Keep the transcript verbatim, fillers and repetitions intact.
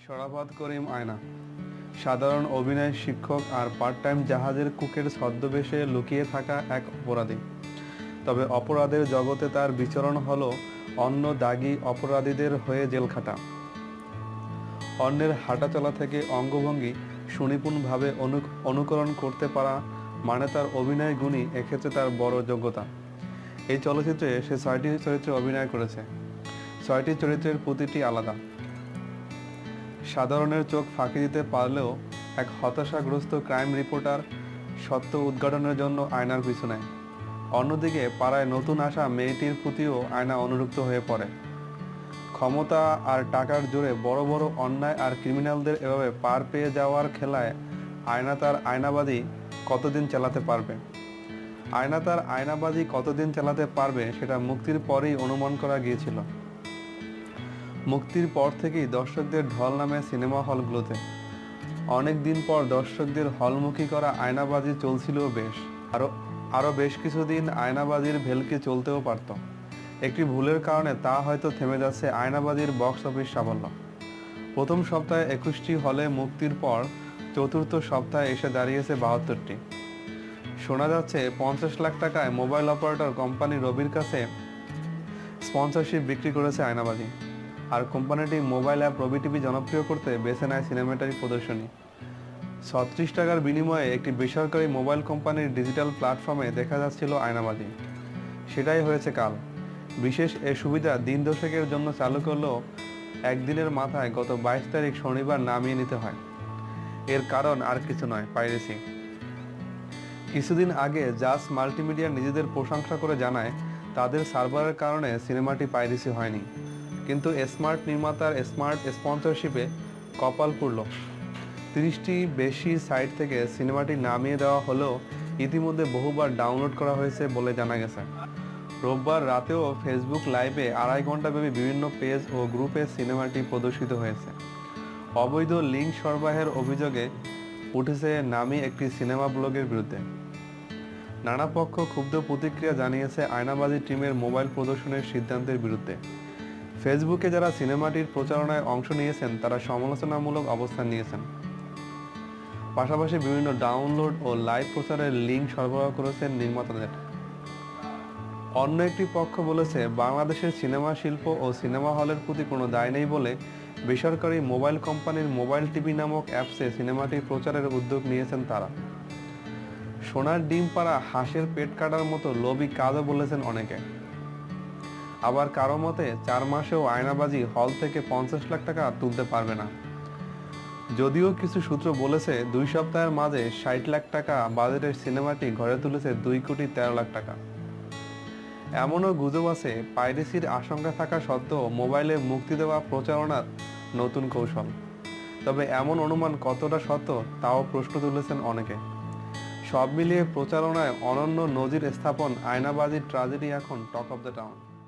শরাফত করিম আয়না সাধারণ অভিনয় শিক্ষক আর পার্ট টাইম জাহাজের কুকের ছদ্মবেশে লুকিয়ে থাকা এক অপরাধী। তবে অপরাধের জগতে তার বিচরণ হলো অন্য দাগী অপরাধীদের হয়ে জেলখাটা। অন্যের হাঁটাচলা থেকে অঙ্গভঙ্গি সুনিপুণভাবে অনু অনুকরণ করতে পারা মানে তার অভিনয় গুণই এক্ষেত্রে তার বড় যোগ্যতা। এই চলচ্চিত্রে সে ছয়টি চরিত্রে অভিনয় করেছে। ছয়টি চরিত্রের প্রতিটি আলাদা। সাধারণের চোখ ফাঁকি দিতে পারলেও এক হতাশাগ্রস্ত ক্রাইম রিপোর্টার সত্য উদ্ঘাটনের জন্য আয়নার পিছু নেয়। অন্যদিকে পাড়ায় নতুন আসা মেয়েটির প্রতিও আয়না অনুরক্ত হয়ে পড়ে। ক্ষমতা আর টাকার জোরে বড় বড় অন্যায় আর ক্রিমিনালদের এভাবে পার পেয়ে যাওয়ার খেলায় আয়না তার আয়নাবাজি কতদিন চালাতে পারবে আয়না তার আয়নাবাজি কতদিন চালাতে পারবে সেটা মুক্তির পরেই অনুমান করা গিয়েছিল। মুক্তির পর থেকেই দর্শকদের ঢল নামে সিনেমা হলগুলোতে। অনেক দিন পর দর্শকদের হলমুখী করা আয়নাবাজি চলছিল বেশ। আরও আরও বেশ কিছুদিন আয়নাবাজির ভেলকি চলতেও পারত। একটি ভুলের কারণে তা হয়তো থেমে যাচ্ছে আয়নাবাজির বক্স অফিস সাফল্য। প্রথম সপ্তাহে একুশটি হলে মুক্তির পর চতুর্থ সপ্তাহে এসে দাঁড়িয়েছে বাহাত্তরটি। শোনা যাচ্ছে পঞ্চাশ লাখ টাকায় মোবাইল অপারেটর কোম্পানি রবির কাছে স্পন্সরশিপ বিক্রি করেছে আয়নাবাজি। আর কোম্পানিটি মোবাইল অ্যাপ রবি টিভি জনপ্রিয় করতে বেছে নেয় সিনেমাটারি প্রদর্শনী। ছত্রিশ টাকার বিনিময়ে একটি বেসরকারি মোবাইল কোম্পানির ডিজিটাল প্ল্যাটফর্মে দেখা যাচ্ছিল আয়নাবাজি। সেটাই হয়েছে কাল। বিশেষ এ সুবিধা দিন দশেকের জন্য চালু করলেও একদিনের মাথায় গত বাইশ তারিখ শনিবার নামিয়ে নিতে হয়। এর কারণ আর কিছু নয়, পাইরেসি। কিছুদিন আগে জাস মাল্টিমিডিয়া নিজেদের প্রশংসা করে জানায় তাদের সার্ভারের কারণে সিনেমাটি পাইরেসি হয়নি, কিন্তু স্মার্ট নির্মাতার স্মার্ট স্পন্সরশিপে কপাল পুড়ল। তিরিশটি বেশি সাইট থেকে সিনেমাটি নামিয়ে দেওয়া হলেও ইতিমধ্যে বহুবার ডাউনলোড করা হয়েছে বলে জানা গেছে। রোববার রাতেও ফেসবুক লাইভে আড়াই ঘন্টাব্যাপী বিভিন্ন পেজ ও গ্রুপে সিনেমাটি প্রদর্শিত হয়েছে। অবৈধ লিঙ্ক সরবরাহের অভিযোগে উঠেছে নামী একটি সিনেমা ব্লগের বিরুদ্ধে। নানা পক্ষ ক্ষুব্ধ প্রতিক্রিয়া জানিয়েছে আয়নাবাজি টিমের মোবাইল প্রদর্শনের সিদ্ধান্তের বিরুদ্ধে। ফেসবুকে যারা সিনেমাটির প্রচারণায় অংশ নিয়েছেন তারা সমালোচনামূলক অবস্থান নিয়েছেন। পাশাপাশি বিভিন্ন ডাউনলোড ও লাইভ প্রচারের লিঙ্ক সরবরাহ করেছেন নির্মাতাদের। অন্য একটি পক্ষ বলেছে বাংলাদেশের সিনেমা শিল্প ও সিনেমা হলের প্রতি কোনো দায় নেই বলে বেসরকারি মোবাইল কোম্পানির মোবাইল টিভি নামক অ্যাপসে সিনেমাটির প্রচারের উদ্যোগ নিয়েছেন তারা। সোনার ডিম পাড়া হাঁসের পেট কাটার মতো লোভী কাজও বলেছেন অনেকে। আবার কারো মতে চার মাসেও আয়নাবাজি হল থেকে পঞ্চাশ লাখ টাকা তুলতে পারবে না। যদিও কিছু সূত্র বলেছে দুই সপ্তাহের মাঝে ষাট লাখ টাকা বাজেটের সিনেমাটি ঘরে তুলেছে দুই কোটি তেরো লাখ টাকা। এমনও গুজব আছে পাইরেসির আশঙ্কা থাকা সত্ত্বেও মোবাইলে মুক্তি দেওয়া প্রচারণার নতুন কৌশল। তবে এমন অনুমান কতটা সত্য তাও প্রশ্ন তুলেছেন অনেকে। সব মিলিয়ে প্রচারণায় অনন্য নজির স্থাপন আয়নাবাজির ট্র্যাজেডি এখন টক অফ দ্য টাউন।